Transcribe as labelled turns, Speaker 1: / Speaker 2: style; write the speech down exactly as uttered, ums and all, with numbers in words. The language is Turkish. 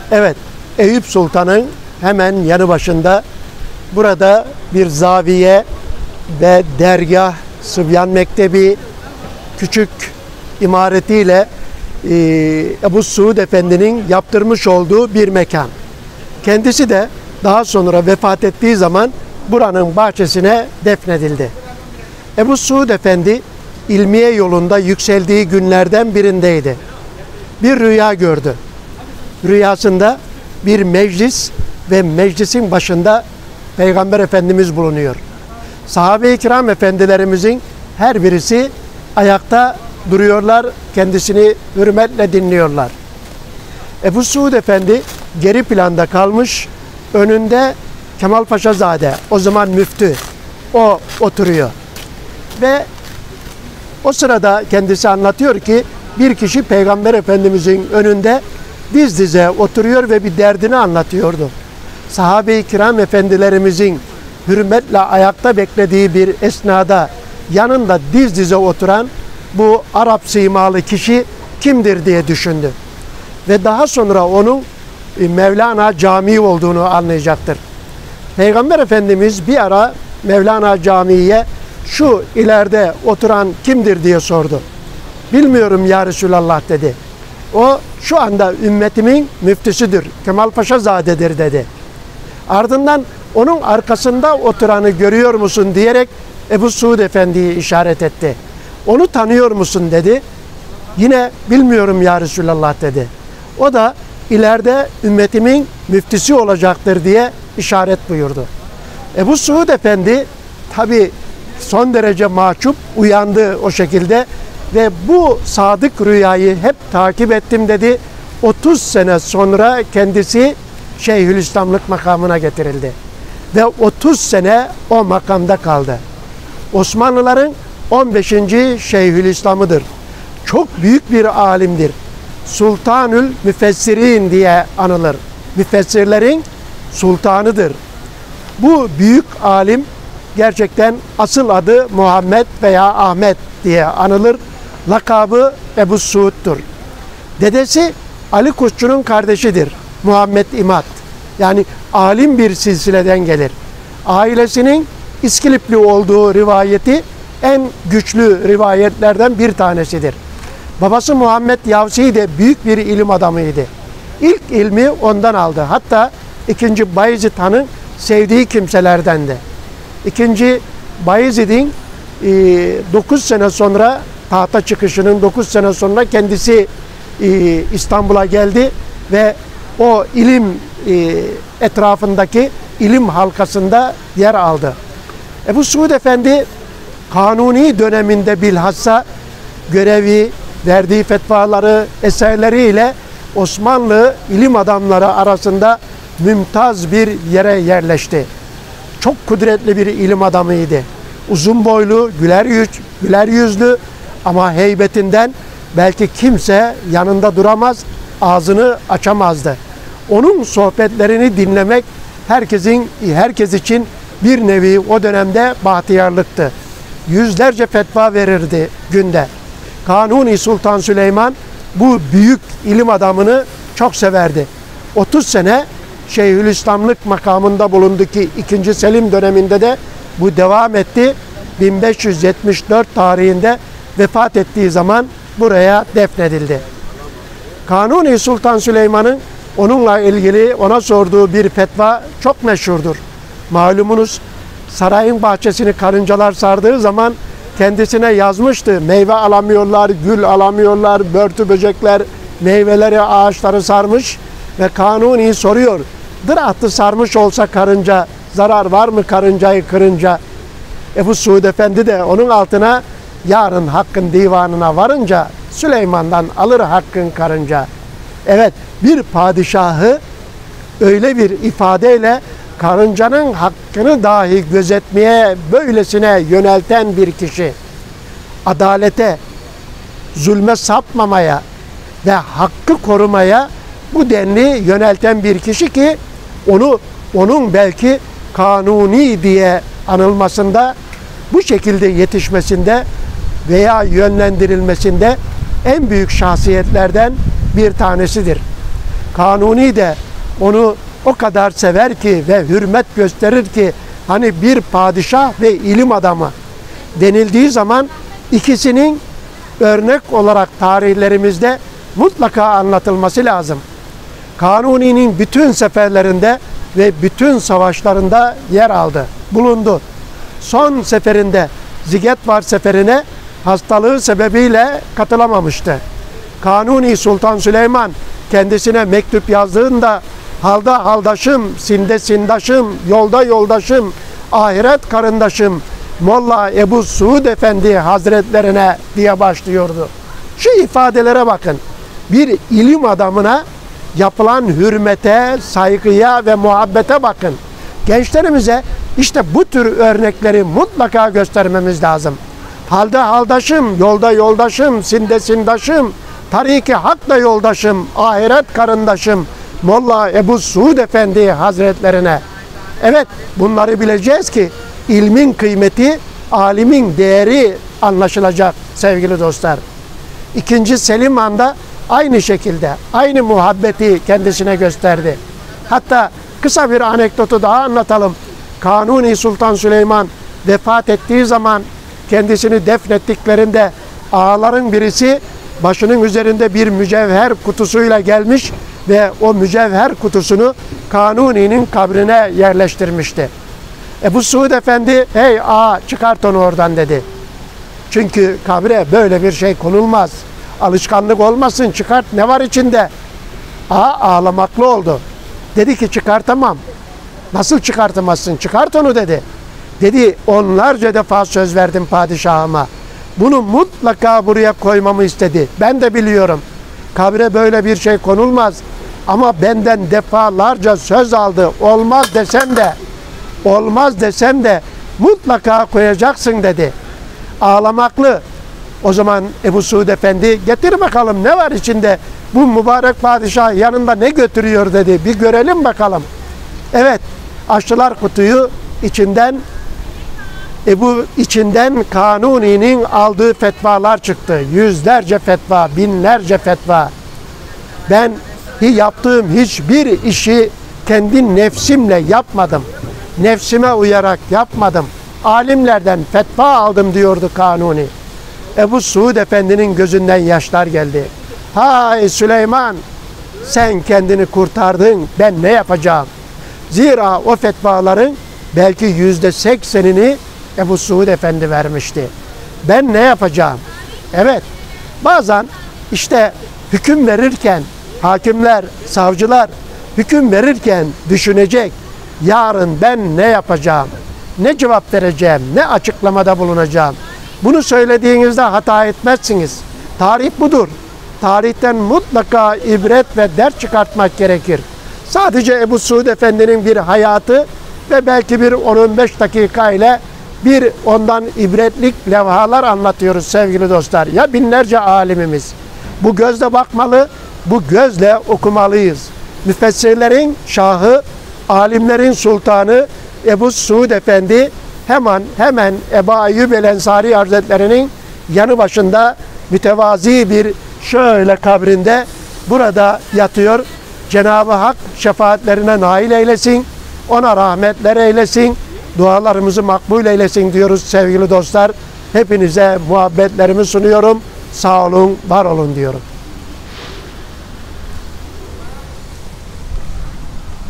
Speaker 1: Evet, Eyüp Sultan'ın hemen yanı başında burada bir zaviye ve dergah, Sıbyan Mektebi, küçük imaretiyle e, Ebu Suud Efendi'nin yaptırmış olduğu bir mekan. Kendisi de daha sonra vefat ettiği zaman buranın bahçesine defnedildi. Ebu Suud Efendi ilmiye yolunda yükseldiği günlerden birindeydi. Bir rüya gördü. Rüyasında bir meclis ve meclisin başında Peygamber Efendimiz bulunuyor. Sahabe-i kiram efendilerimizin her birisi ayakta duruyorlar, kendisini hürmetle dinliyorlar. Ebu Suud Efendi geri planda kalmış, önünde Kemal Paşazade, o zaman müftü, o oturuyor. Ve o sırada kendisi anlatıyor ki bir kişi Peygamber Efendimizin önünde diz dize oturuyor ve bir derdini anlatıyordu. Sahabe-i kiram efendilerimizin hürmetle ayakta beklediği bir esnada yanında diz dize oturan bu Arap simalı kişi kimdir diye düşündü. Ve daha sonra onun Mevlana Camii olduğunu anlayacaktır. Peygamber Efendimiz bir ara Mevlana Camii'ye şu ileride oturan kimdir diye sordu. Bilmiyorum ya Resulallah dedi. O şu anda ümmetimin müftüsüdür, Kemal Paşazade'dir dedi. Ardından onun arkasında oturanı görüyor musun diyerek Ebu Suud Efendi'yi işaret etti. Onu tanıyor musun dedi. Yine bilmiyorum ya Resulallah dedi. O da ileride ümmetimin müftüsü olacaktır diye işaret buyurdu. Ebu Suud Efendi tabi son derece mahcup uyandı o şekilde ve bu sadık rüyayı hep takip ettim dedi. otuz sene sonra kendisi Şeyhülislamlık makamına getirildi. Ve otuz sene o makamda kaldı. Osmanlıların on beşinci Şeyhülislam'ıdır. Çok büyük bir alimdir. Sultanül Müfessirin diye anılır. Müfessirlerin sultanıdır. Bu büyük alim gerçekten asıl adı Muhammed veya Ahmet diye anılır. Lakabı Ebu Suud'dur. Dedesi Ali Kuşçu'nun kardeşidir. Muhammed İmad. Yani alim bir silsileden gelir. Ailesinin İskilipli olduğu rivayeti en güçlü rivayetlerden bir tanesidir. Babası Muhammed Yavsi de büyük bir ilim adamıydı. İlk ilmi ondan aldı. Hatta ikinci Bayezid Han'ın sevdiği kimselerdendi. İkinci Bayezid'in dokuz sene sonra tahta çıkışının dokuz sene sonra kendisi e, İstanbul'a geldi ve o ilim e, etrafındaki ilim halkasında yer aldı. Ebu Suud Efendi Kanuni döneminde bilhassa görevi, verdiği fetvaları, eserleriyle Osmanlı ilim adamları arasında mümtaz bir yere yerleşti. Çok kudretli bir ilim adamıydı. Uzun boylu, güler yüz, güler yüzlü ama heybetinden belki kimse yanında duramaz, ağzını açamazdı. Onun sohbetlerini dinlemek herkesin herkes için bir nevi o dönemde bahtiyarlıktı. Yüzlerce fetva verirdi günde. Kanuni Sultan Süleyman bu büyük ilim adamını çok severdi. otuz sene Şeyhülislamlık makamında bulundu ki ikinci Selim döneminde de bu devam etti. bin beş yüz yetmiş dört tarihinde vefat ettiği zaman buraya defnedildi. Kanuni Sultan Süleyman'ın onunla ilgili ona sorduğu bir fetva çok meşhurdur. Malumunuz sarayın bahçesini karıncalar sardığı zaman kendisine yazmıştı. Meyve alamıyorlar, gül alamıyorlar, börtü böcekler meyveleri, ağaçları sarmış ve Kanuni soruyor. Dırahtı sarmış olsa karınca zarar var mı karıncayı kırınca? Ebu Suud Efendi de onun altına yarın hakkın divanına varınca Süleyman'dan alır hakkın karınca. Evet, bir padişahı öyle bir ifadeyle karıncanın hakkını dahi gözetmeye böylesine yönelten bir kişi, adalete, zulme sapmamaya ve hakkı korumaya bu denli yönelten bir kişi ki onu onun belki Kanuni diye anılmasında, bu şekilde yetişmesinde veya yönlendirilmesinde en büyük şahsiyetlerden bir tanesidir. Kanuni de onu o kadar sever ki ve hürmet gösterir ki, hani bir padişah ve ilim adamı denildiği zaman ikisinin örnek olarak tarihlerimizde mutlaka anlatılması lazım. Kanuni'nin bütün seferlerinde ve bütün savaşlarında yer aldı, bulundu. Son seferinde Zigetvar seferine hastalığı sebebiyle katılamamıştı. Kanuni Sultan Süleyman kendisine mektup yazdığında halda haldaşım, sinde sindaşım, yolda yoldaşım, ahiret karındaşım, Molla Ebu Suud Efendi Hazretlerine diye başlıyordu. Şu ifadelere bakın. Bir ilim adamına yapılan hürmete, saygıya ve muhabbete bakın. Gençlerimize işte bu tür örnekleri mutlaka göstermemiz lazım. Halda haldaşım, yolda yoldaşım, sinde sindaşım, tariki hakla yoldaşım, ahiret karındaşım, Molla Ebu Suud Efendi Hazretlerine. Evet, bunları bileceğiz ki ilmin kıymeti, alimin değeri anlaşılacak sevgili dostlar. İkinci Selim Han da aynı şekilde, aynı muhabbeti kendisine gösterdi. Hatta kısa bir anekdotu daha anlatalım. Kanuni Sultan Süleyman vefat ettiği zaman kendisini defnettiklerinde ağaların birisi başının üzerinde bir mücevher kutusuyla gelmiş ve o mücevher kutusunu Kanuni'nin kabrine yerleştirmişti. Ebu Suud Efendi, hey ağa çıkart onu oradan dedi. Çünkü kabre böyle bir şey konulmaz. Alışkanlık olmasın, çıkart, ne var içinde? Ağa ağlamaklı oldu. Dedi ki çıkartamam. Nasıl çıkartamazsın? Çıkart onu dedi. Dedi onlarca defa söz verdim padişahıma. Bunu mutlaka buraya koymamı istedi. Ben de biliyorum. Kabre böyle bir şey konulmaz. Ama benden defalarca söz aldı. Olmaz desem de, olmaz desem de mutlaka koyacaksın dedi. Ağlamaklı. O zaman Ebu Suud Efendi, getir bakalım ne var içinde? Bu mübarek padişah yanında ne götürüyor dedi. Bir görelim bakalım. Evet, açtılar kutuyu, içinden Ebu içinden Kanuni'nin aldığı fetvalar çıktı. Yüzlerce fetva, binlerce fetva. Ben yaptığım hiçbir işi kendi nefsimle yapmadım. Nefsime uyarak yapmadım. Alimlerden fetva aldım diyordu Kanuni. Ebu Suud Efendi'nin gözünden yaşlar geldi. Hay Süleyman, sen kendini kurtardın, ben ne yapacağım? Zira o fetvaların belki yüzde seksenini Ebu Suud Efendi vermişti. Ben ne yapacağım? Evet, bazen işte hüküm verirken hakimler, savcılar hüküm verirken düşünecek. Yarın ben ne yapacağım? Ne cevap vereceğim? Ne açıklamada bulunacağım? Bunu söylediğinizde hata etmezsiniz. Tarih budur. Tarihten mutlaka ibret ve ders çıkartmak gerekir. Sadece Ebu Suud Efendi'nin bir hayatı ve belki bir on on beş dakika ile bir ondan ibretlik levhalar anlatıyoruz sevgili dostlar. Ya binlerce alimimiz. Bu gözle bakmalı, bu gözle okumalıyız. Müfessirlerin şahı, alimlerin sultanı Ebu Suud Efendi hemen hemen Ebu Eyyub el Ensari Hazretleri'nin yanı başında mütevazi bir şöyle kabrinde burada yatıyor. Cenab-ı Hak şefaatlerine nail eylesin, ona rahmetler eylesin, dualarımızı makbul eylesin diyoruz sevgili dostlar. Hepinize muhabbetlerimi sunuyorum. Sağ olun, var olun diyorum.